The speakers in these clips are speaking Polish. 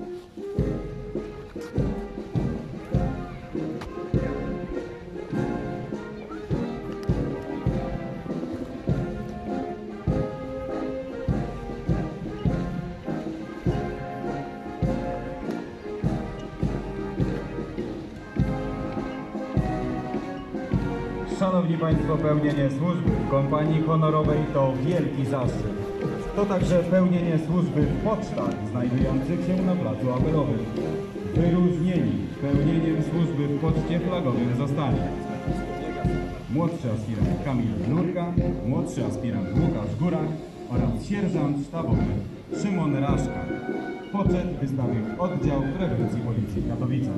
Szanowni Państwo, pełnienie służby w kompanii honorowej to wielki zaszczyt. To także pełnienie służby w pocztach znajdujących się na placu apelowym. Wyróżnieni pełnieniem służby w poczcie flagowym zostanie młodszy aspirant Kamil Nurka, młodszy aspirant Łukasz Górak oraz sierżant sztabowy Szymon Raszka. Poczet wystawił Oddział Prewencji Policji Katowice.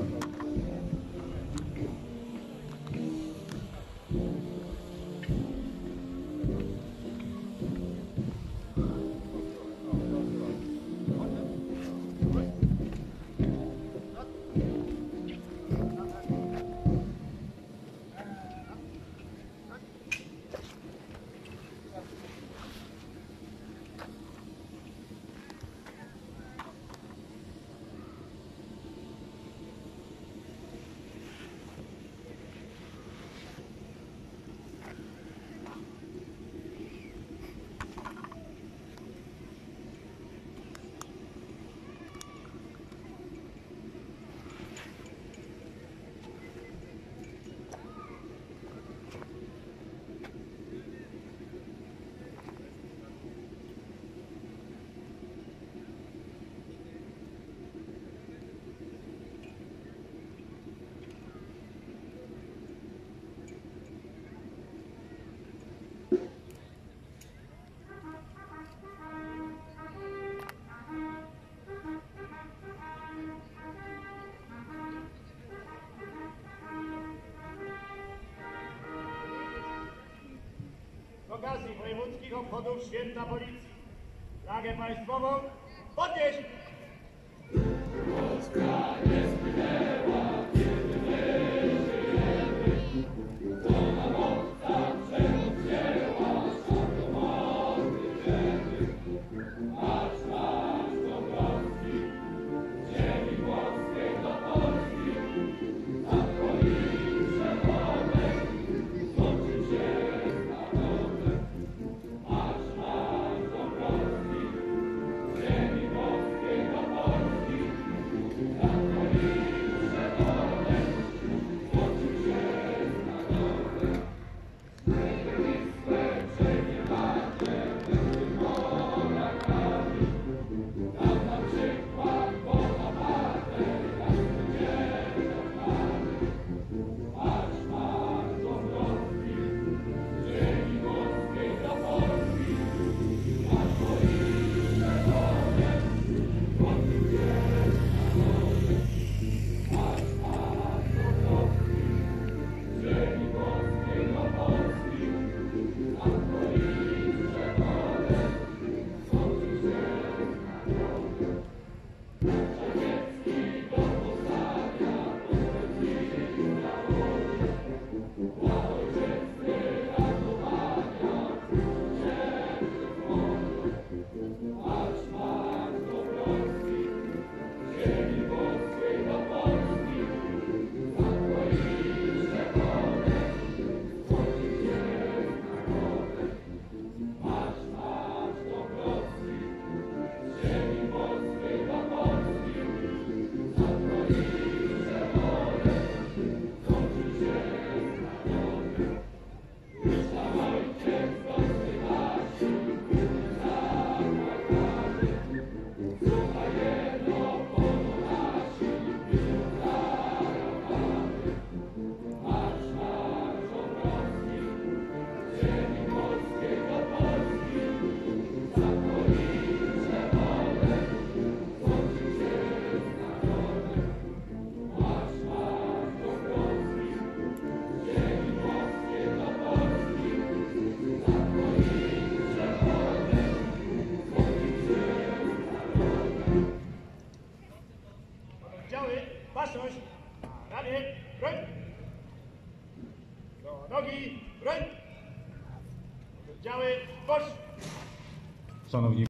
Z okazji wojewódzkich obchodów Święta Policji flagę państwową podnieść! Polska nie zginęła, kiedy my żyjemy. To nam obca przewodniała, szarlotny ziemi. Marsz, marsz do Polski, ziemi włoskiej do Polski. Na policzę wolnej, złączyć się. Baczność, ramię, broń, do nogi, broń, oddziały, boż. Szanowni